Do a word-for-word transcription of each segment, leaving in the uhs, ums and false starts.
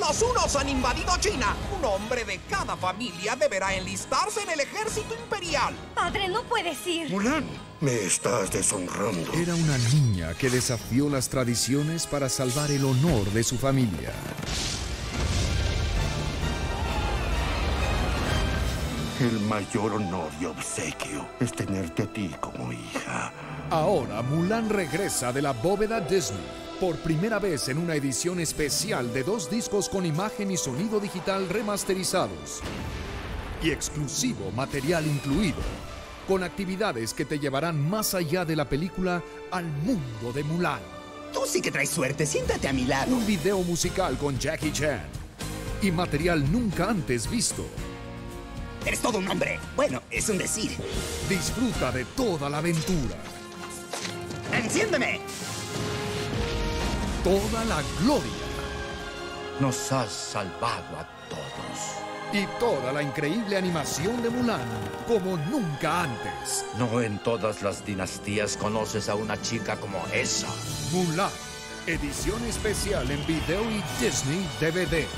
Los hunos han invadido China. Un hombre de cada familia deberá enlistarse en el ejército imperial. Padre, no puedes ir. Mulan, me estás deshonrando. Era una niña que desafió las tradiciones para salvar el honor de su familia. El mayor honor y obsequio es tenerte a ti como hija. Ahora Mulan regresa de la bóveda Disney. Por primera vez en una edición especial de dos discos con imagen y sonido digital remasterizados. Y exclusivo material incluido. Con actividades que te llevarán más allá de la película al mundo de Mulan. Tú sí que traes suerte, siéntate a mi lado. Un video musical con Jackie Chan. Y material nunca antes visto. Eres todo un hombre. Bueno, es un decir. Disfruta de toda la aventura. ¡Enciéndeme! Toda la gloria. Nos has salvado a todos. Y toda la increíble animación de Mulan, como nunca antes. No en todas las dinastías conoces a una chica como esa. Mulan, edición especial en video y Disney D V D.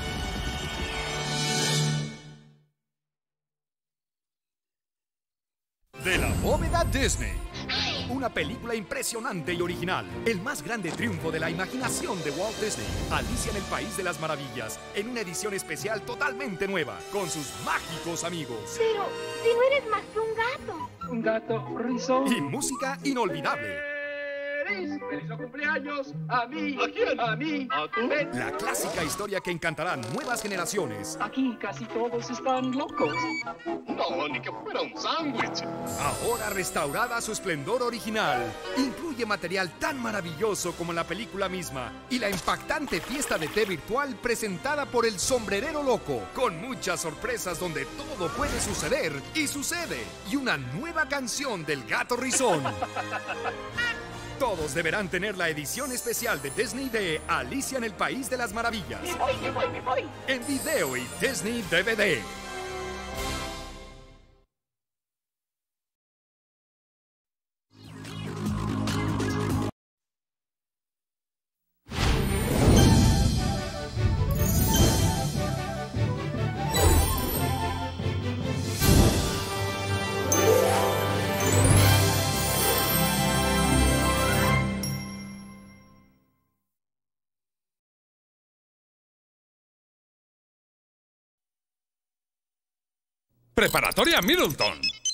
De la bóveda Disney. Una película impresionante y original. El más grande triunfo de la imaginación de Walt Disney. Alicia en el País de las Maravillas. En una edición especial totalmente nueva. Con sus mágicos amigos. Pero, si no eres más que un gato. Un gato risón. Y música inolvidable. ¡Feliz! ¡Feliz cumpleaños! ¡A mí! ¿A quién? ¡A mí! ¿A tú? Ven. La clásica historia que encantará nuevas generaciones. Aquí casi todos están locos. No, ni que fuera un sándwich. Ahora restaurada a su esplendor original. Incluye material tan maravilloso como la película misma. Y la impactante fiesta de té virtual presentada por el Sombrerero Loco. Con muchas sorpresas donde todo puede suceder. Y sucede. Y una nueva canción del Gato Rizón. Todos deberán tener la edición especial de Disney de Alicia en el País de las Maravillas. ¡Me voy, me voy, me voy! En video y Disney D V D. Preparatoria Middleton.